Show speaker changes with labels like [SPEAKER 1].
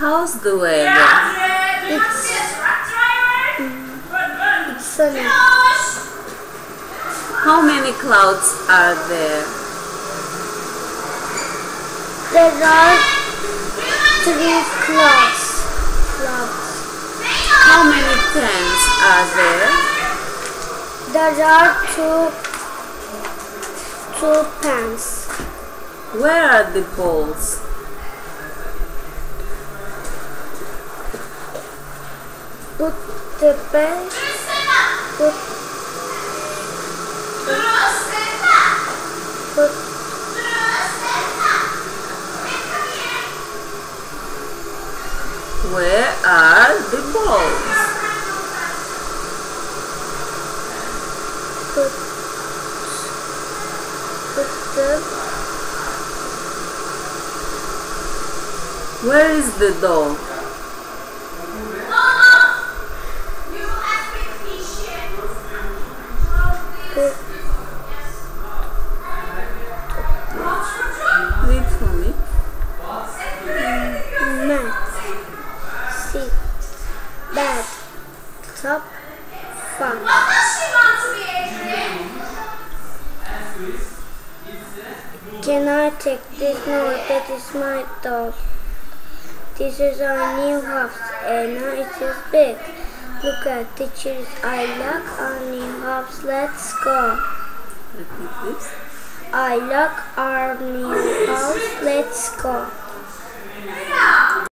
[SPEAKER 1] How's the weather?
[SPEAKER 2] It's sunny.
[SPEAKER 1] How many clouds are there?
[SPEAKER 2] There are 3 clouds.
[SPEAKER 1] How many pens are there?
[SPEAKER 2] There are two pens.
[SPEAKER 1] Where are the balls?
[SPEAKER 2] Put the pen. Put
[SPEAKER 1] Where are the balls?
[SPEAKER 2] them.
[SPEAKER 1] Where is the dog? Read for me.
[SPEAKER 2] Mat, seat, bed, top, fan. Can I take this? No, that is my doll. This is our new house, Anna. It is big. Look at the trees. I like our new house. Let's go.
[SPEAKER 1] Repeat this.
[SPEAKER 2] I like our new house. Let's go.